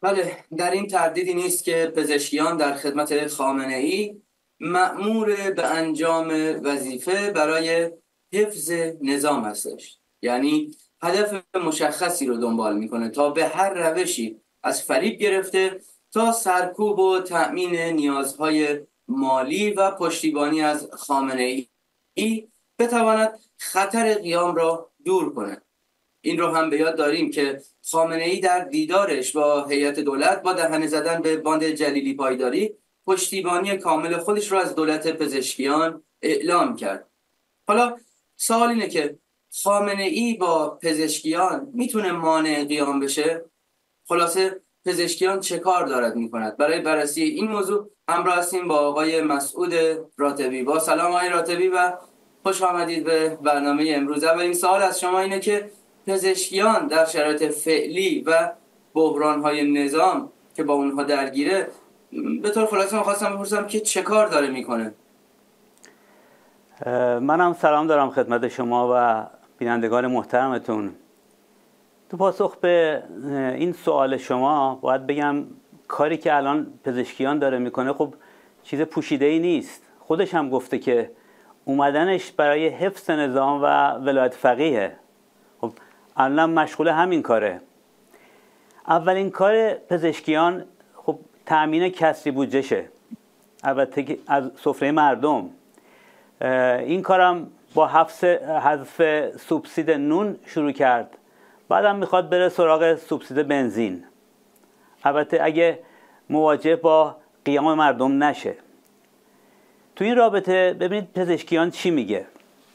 بله، در این تردیدی نیست که پزشکیان در خدمت خامنه‌ای مأمور به انجام وظیفه برای حفظ نظام هستش. یعنی هدف مشخصی رو دنبال میکنه تا به هر روشی از فریب گرفته تا سرکوب و تأمین نیازهای مالی و پشتیبانی از خامنه‌ای بتواند خطر قیام را دور کنه. این رو هم به یاد داریم که خامنه‌ای در دیدارش با هیئت دولت با دهنه زدن به باند جلیلی پایداری پشتیبانی کامل خودش رو از دولت پزشکیان اعلام کرد. حالا سوال اینه که خامنه‌ای با پزشکیان میتونه مانع قیام بشه؟ خلاصه پزشکیان چه کار دارد میکند؟ برای بررسی این موضوع همراه هستیم با آقای مسعود راتبی. با سلام آقای راتبی و خوش آمدید به برنامه امروز. اولین سوال از شما اینه که پزشکیان در شرایط فعلی و بحران‌های نظام که با اونها درگیره، به طور خلاصه می‌خواستم بپرسم که چه کار داره میکنه؟ منم سلام دارم خدمت شما و بینندگان محترمتون. تو پاسخ به این سوال شما باید بگم کاری که الان پزشکیان داره میکنه خب چیز پوشیده‌ای نیست. خودش هم گفته که اومدنش برای حفظ نظام و ولایت فقیه. خب الان مشغول همین کاره. اولین کار پزشکیان خب تأمین کسری بودجهشه، البته که از سفره مردم. این کارم با حذف سوبسید نون شروع کرد، بعدم میخواد بره سراغ سوبسید بنزین، البته اگه مواجه با قیام مردم نشه. تو این رابطه ببینید پزشکیان چی میگه.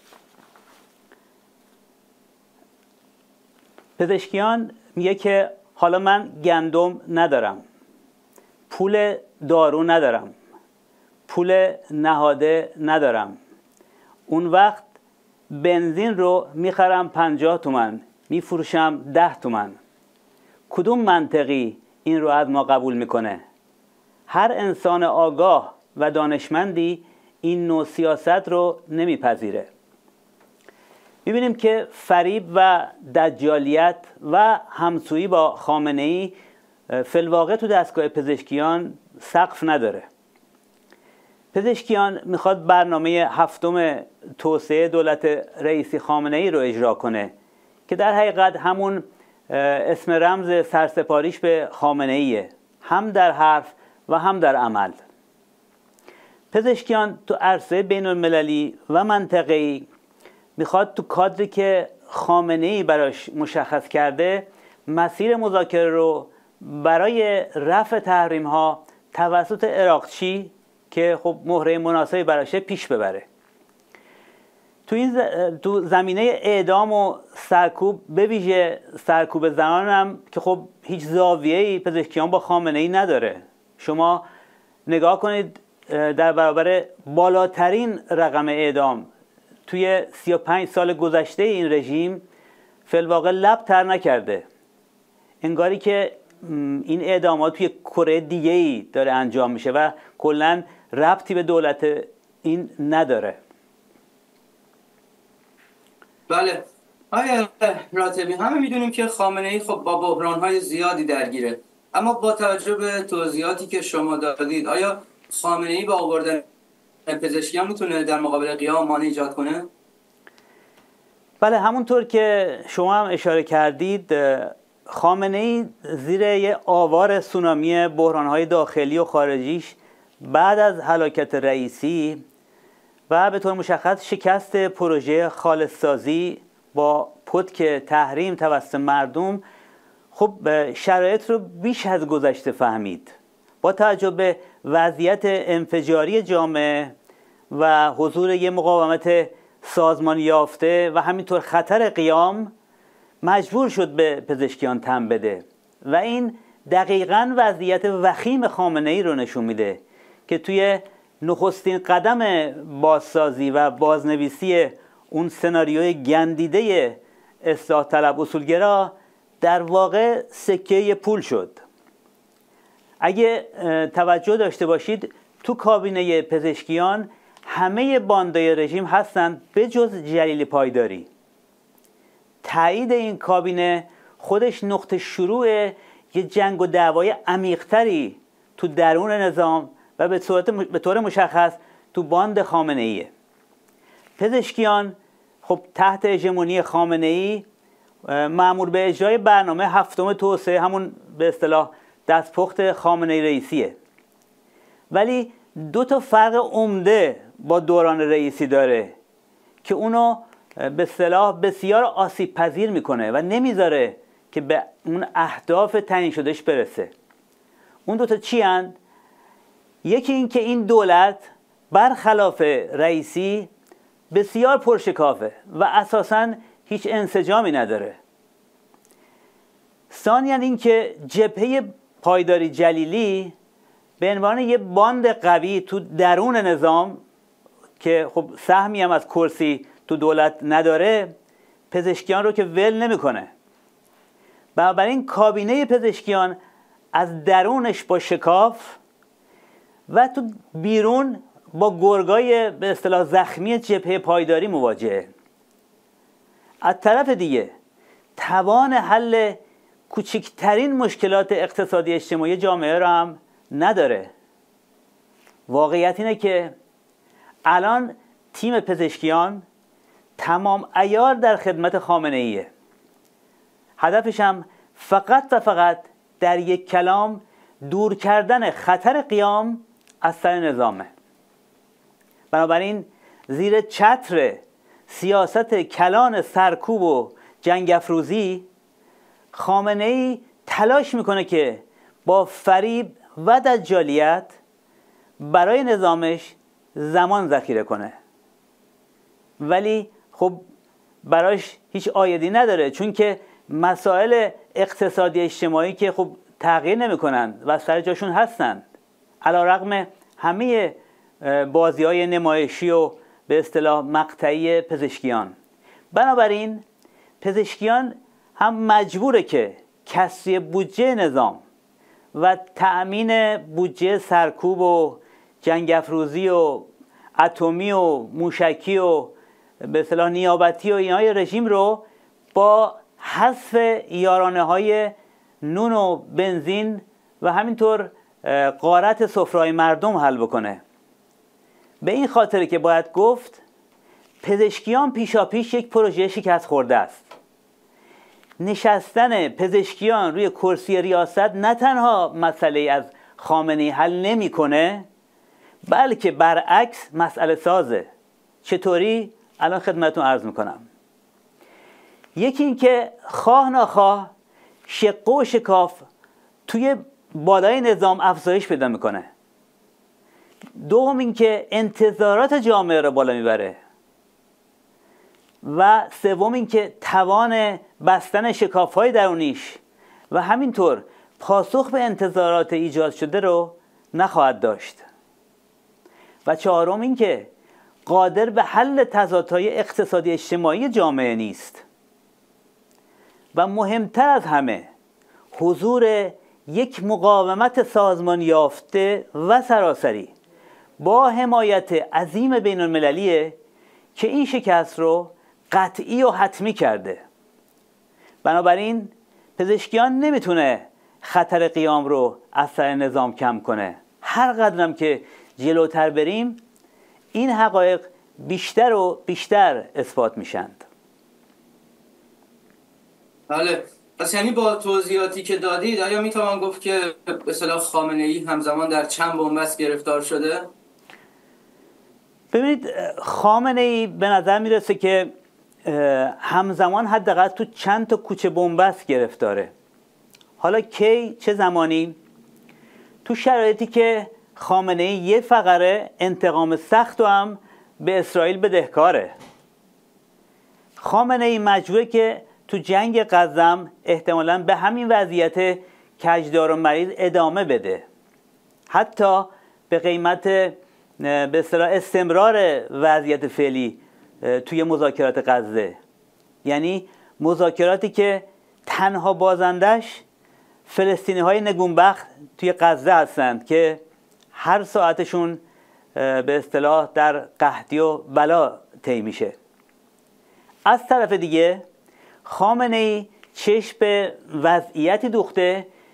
پزشکیان میگه که حالا من گندم ندارم، پول دارو ندارم، پول نهاده ندارم، اون وقت بنزین رو میخرم 50 تومن، میفروشم 10 تومن. کدوم منطقی این رو از ما قبول میکنه؟ هر انسان آگاه و دانشمندی این نوع سیاست رو نمیپذیره. میبینیم که فریب و دجالیت و همسویی با خامنه‌ای فی‌الواقع تو دستگاه پزشکیان سقف نداره. پزشکیان میخواد برنامه هفتم توسعه دولت رئیسی خامنه‌ای رو اجرا کنه که در حقیقت همون اسم رمز سرسپاریش به خامنه‌ایه، هم در حرف و هم در عمل. پزشکیان تو عرصه بین المللی و منطقه‌ای میخواد تو کادری که خامنه‌ای براش مشخص کرده مسیر مذاکره رو برای رفع تحریم‌ها توسط عراقچی که خب مهره مناسبی براشه پیش ببره. تو زمینه اعدام و سرکوب، به ویژه سرکوب زنان هم که خب هیچ زاویه‌ای پزشکیان با خامنه‌ای نداره. شما نگاه کنید در برابر بالاترین رقم اعدام توی 35 سال گذشته این رژیم فی‌الواقع لب تر نکرده. انگاری که این اعدامات توی کره دیگه‌ای داره انجام میشه و کلاً ربطی به دولت این نداره. بله آقای راتبی، همه میدونیم که خامنه‌ای خب با بحران‌های زیادی درگیره، اما با توجه به توضیحاتی که شما دادید آیا خامنه‌ای با آوردن پزشکیان میتونه در مقابل قیام مانع ایجاد کنه؟ بله، همونطور که شما هم اشاره کردید خامنه‌ای زیر یه آوار سونامی بحران‌های داخلی و خارجیش بعد از هلاکت رئیسی و به طور مشخص شکست پروژه خالص‌سازی با پتک تحریم توسط مردم خب شرایط رو بیش از گذشته فهمید. با توجه به وضعیت انفجاری جامعه و حضور یه مقاومت سازمان یافته و همینطور خطر قیام مجبور شد به پزشکیان تن بده و این دقیقاً وضعیت وخیم خامنه‌ای رو نشون میده که توی نخستین قدم بازسازی و بازنویسی اون سناریوی گندیده اصلاح طلب اصولگرا در واقع سکه پول شد. اگه توجه داشته باشید تو کابینه پزشکیان همه باندای رژیم هستند به جز جلیلی پایداری. تایید این کابینه خودش نقطه شروع یه جنگ و دعوای عمیق‌تری تو درون نظام و به طور مشخص تو باند خامنه‌ایه. پزشکیان خب تحت هژمونی خامنه‌ای مأمور به اجرای برنامه هفتم توسعه، همون به اصطلاح دستپخت خامنه‌ای رئیسیه. ولی دو تا فرق عمده با دوران رئیسی داره که اونو به اصطلاح بسیار آسیب پذیر میکنه و نمیذاره که به اون اهداف تعیین شدهش برسه. اون دوتا چی هستند؟ یکی این که این دولت برخلاف رئیسی بسیار پرشکافه و اساساً هیچ انسجامی نداره. ثانیاً این که جبهه پایداری جلیلی به عنوان یه باند قوی تو درون نظام که خب سهمی هم از کرسی تو دولت نداره، پزشکیان رو که ول نمیکنه. بنابراین کابینه پزشکیان از درونش با شکاف و تو بیرون با گرگای به اصطلاح زخمی جبهه پایداری مواجهه. از طرف دیگه توان حل کوچکترین مشکلات اقتصادی اجتماعی جامعه رو هم نداره. واقعیت اینه که الان تیم پزشکیان تمام عیار در خدمت خامنه‌ایه. هدفش هم فقط و فقط در یک کلام دور کردن خطر قیام از سر نظامه. بنابراین زیر چتر سیاست کلان سرکوب و جنگ افروزی خامنه‌ای تلاش میکنه که با فریب و دجالیت برای نظامش زمان ذخیره کنه، ولی خب براش هیچ عایدی نداره، چون که مسائل اقتصادی اجتماعی که خب تغییر نمیکنن و سر جاشون هستند علیرغم همه بازی‌های نمایشی و به اصطلاح مقطعی پزشکیان. بنابراین پزشکیان هم مجبوره که کسری بودجه نظام و تأمین بودجه سرکوب و جنگ افروزی و اتمی و موشکی و به اصطلاح نیابتی و اینهای رژیم رو با حذف یارانه‌های نون و بنزین و همینطور غارت سفره‌های مردم حل بکنه. به این خاطر که باید گفت پزشکیان پیشاپیش یک پروژه شکست خورده است. نشستن پزشکیان روی کرسی ریاست نه تنها مسئله از خامنه‌ای حل نمی‌کنه، بلکه برعکس مسئله سازه. چطوری؟ الان خدمتتون عرض میکنم. یکی این که خواه ناخواه شقه و شکاف توی بالای نظام افزایش پیدا میکنه. دوم این که انتظارات جامعه رو بالا میبره و سوم این که توان بستن شکاف‌های درونیش و همینطور پاسخ به انتظارات ایجاد شده رو نخواهد داشت. و چهارم این که قادر به حل تضادهای اقتصادی اجتماعی جامعه نیست. و مهمتر از همه حضور یک مقاومت سازمان یافته و سراسری با حمایت عظیم بین المللیه که این شکست رو قطعی و حتمی کرده. بنابراین پزشکیان نمیتونه خطر قیام رو از سر نظام کم کنه. هر قدرم که جلوتر بریم این حقایق بیشتر و بیشتر اثبات میشند. بله، پس یعنی با توضیحاتی که دادید آیا میتوان گفت که به اصطلاح خامنه‌ای همزمان در چند بنبست گرفتار شده؟ ببینید خامنه‌ای به نظر میرسه که همزمان حداقل تو چند تا کوچه بنبست گرفتاره. حالا کی، چه زمانی؟ تو شرایطی که خامنه‌ای یه فقره انتقام سخت و هم به اسرائیل بدهکاره. خامنه‌ای مجبوره که تو جنگ غزه احتمالاً به همین وضعیت کجدار و مریض ادامه بده، حتی به قیمت به اصطلاح استمرار وضعیت فعلی توی مذاکرات غزه. یعنی مذاکراتی که تنها بازندش فلسطینی‌های نگونبخت توی غزه هستند که هر ساعتشون به اصطلاح در قحطی و بلا طی میشه. از طرف دیگه خامنه‌ای چشم به وضعیتی دوخته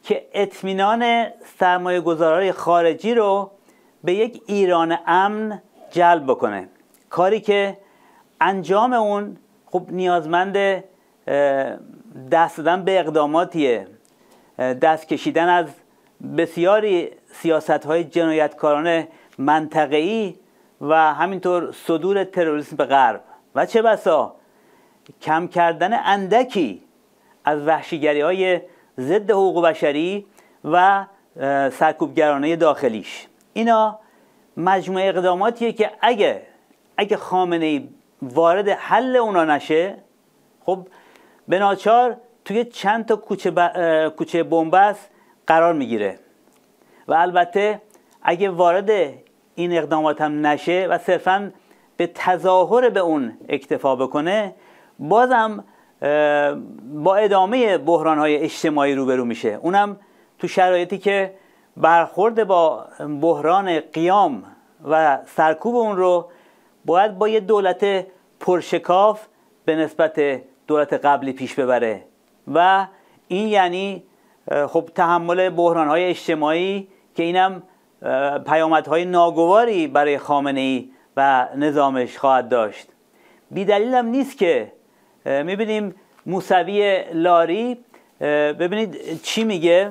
که اطمینان سرمایه گذارهای خارجی رو به یک ایران امن جلب بکنه، کاری که انجام اون خب نیازمند دست دادن به اقداماتیه، دست کشیدن از بسیاری سیاست‌های جنایتکارانه منطقه‌ای و همینطور صدور تروریسم به غرب و چه بسا کم کردن اندکی از وحشیگری‌های ضد حقوق بشری و سرکوبگرانه داخلیش. اینا مجموعه اقداماتیه که اگه خامنه‌ای وارد حل اونا نشه، خب به ناچار توی چند تا کوچه بنبست قرار میگیره و البته اگه وارد این اقدامات هم نشه و صرفاً به تظاهر به اون اکتفا بکنه، بازم با ادامه بحران‌های اجتماعی روبرو میشه، اونم تو شرایطی که برخورد با بحران قیام و سرکوب اون رو باید با یه دولت پرشکاف به نسبت دولت قبلی پیش ببره و این یعنی خب تحمل بحران‌های اجتماعی که اینم پیامدهای ناگواری برای خامنه‌ای و نظامش خواهد داشت. بی‌دلیل هم نیست که می‌بینیم موسوی لاری، ببینید چی میگه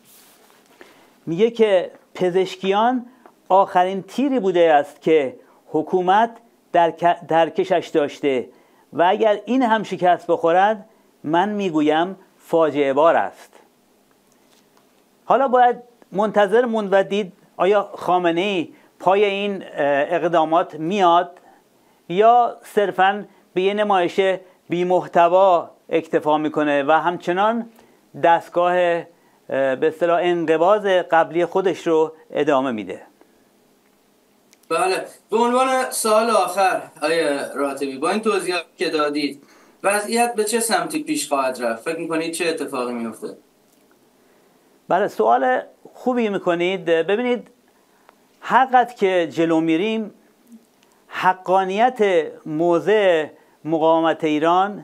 که پزشکیان آخرین تیری بوده است که حکومت در کشش داشته و اگر این هم شکست بخورد من میگویم فاجعه بار است. حالا باید منتظر موند و دید آیا خامنه‌ای پای این اقدامات میاد یا صرفاً به یه نمایش بی محتوا اکتفا میکنه و همچنان دستگاه به اصطلاح انقباض قبلی خودش رو ادامه میده. بله، به عنوان سوال آخر آیه راتبی، با این توضیحاتی که دادید وضعیت به چه سمتی پیش خواهد رفت؟ فکر میکنید چه اتفاقی میفته؟ بله، سوال خوبی میکنید. ببینید هر قدر که جلو میریم حقانیت موضع مقاومت ایران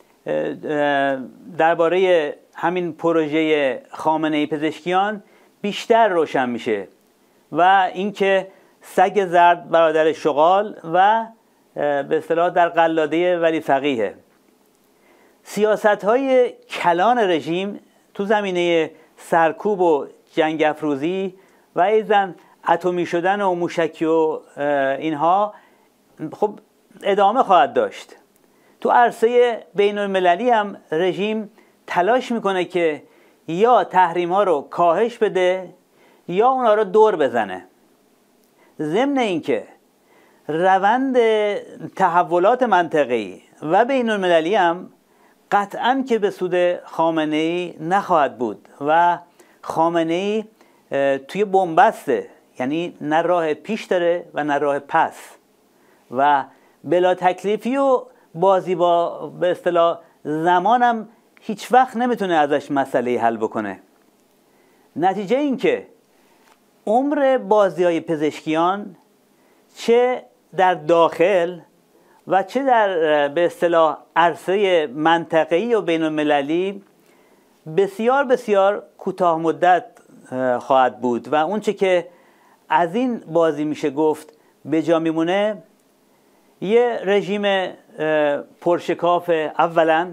درباره همین پروژه خامنه‌ای پزشکیان بیشتر روشن میشه و اینکه سگ زرد برادر شغال و به اصطلاح در قلاده ولی فقیه. سیاست‌های کلان رژیم تو زمینه سرکوب و جنگ افروزی و ایضاً اتمی شدن و موشکی و اینها خب ادامه خواهد داشت. تو عرصه بین المللی هم رژیم تلاش میکنه که یا تحریم ها رو کاهش بده یا اونا رو دور بزنه. ضمن اینکه روند تحولات منطقه‌ای و بین المللی هم قطعاً که به سود خامنه‌ای نخواهد بود و خامنه‌ای توی بنبسته، یعنی نه راه پیش داره و نه راه پس و بلا تکلیفی و بازی با به اصطلاح زمانم هیچ وقت نمیتونه ازش مسئله حل بکنه. نتیجه این که عمر بازی‌های پزشکیان چه در داخل و چه در به اصطلاح عرصه منطقه‌ای و بین المللی بسیار بسیار کوتاه مدت خواهد بود و اون چه که از این بازی میشه گفت به جا میمونه یه رژیم پرشکاف، اولا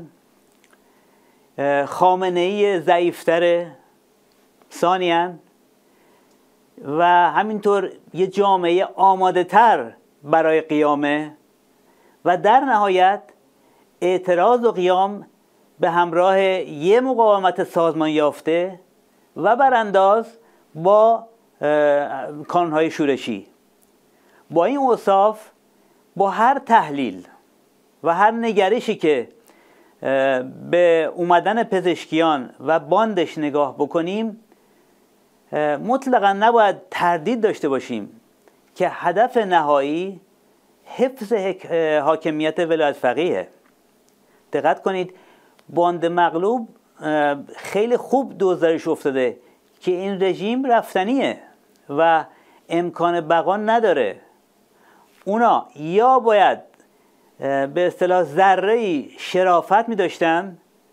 خامنه‌ای ضعیفتر، ثانیاً و همینطور یه جامعه آماده تر برای قیامه و در نهایت اعتراض و قیام به همراه یه مقاومت سازمان یافته و برانداز با کانون‌های شورشی. با این اوصاف با هر تحلیل و هر نگرشی که به اومدن پزشکیان و باندش نگاه بکنیم مطلقا نباید تردید داشته باشیم که هدف نهایی حفظ حاکمیت ولایت فقیه. دقت کنید باند مغلوب خیلی خوب دزدش افتاده که این رژیم رفتنیه و امکان بقا نداره. اونا یا باید به اصطلاح ذره‌ای شرافت می داشتن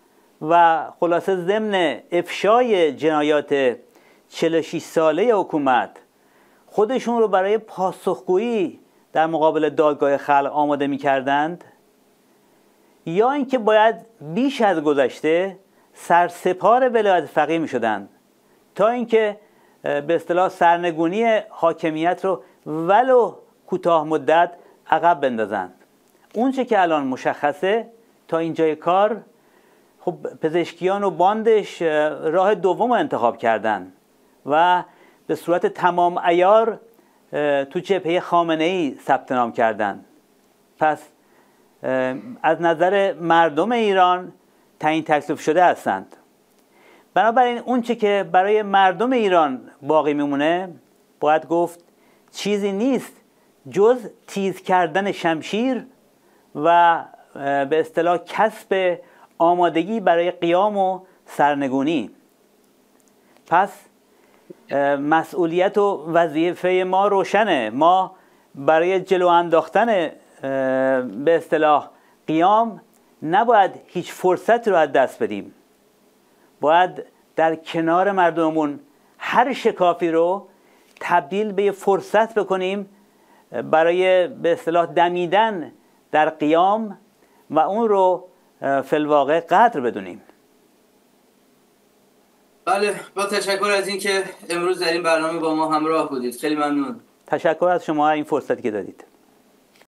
و خلاصه ضمن افشای جنایات 46 ساله حکومت خودشون رو برای پاسخگویی در مقابل دادگاه خلق آماده می کردند، یا اینکه باید بیش از گذشته سرسپار ولایت فقیه می شدند تا اینکه به اصطلاح سرنگونی حاکمیت رو ولو کوتاه مدت عقب بندازند. اون چه که الان مشخصه تا اینجای کار، خب پزشکیان و باندش راه دوم رو انتخاب کردن و به صورت تمام عیار تو جبهه خامنه‌ای ثبت نام کردن. پس از نظر مردم ایران تعیین تکلیف شده هستند. بنابراین اون چه که برای مردم ایران باقی میمونه، باید گفت چیزی نیست جز تیز کردن شمشیر و به اصطلاح کسب آمادگی برای قیام و سرنگونی. پس مسئولیت و وظیفه ما روشنه. ما برای جلو انداختن به اصطلاح قیام نباید هیچ فرصت رو از دست بدیم. باید در کنار مردممون هر شکافی رو تبدیل به فرصت بکنیم برای به اصطلاح دمیدن در قیام و اون رو فی الواقع قدر بدونیم. بله، با تشکر از اینکه امروز در این برنامه با ما همراه بودید. خیلی ممنون. تشکر از شما این فرصتی که دادید.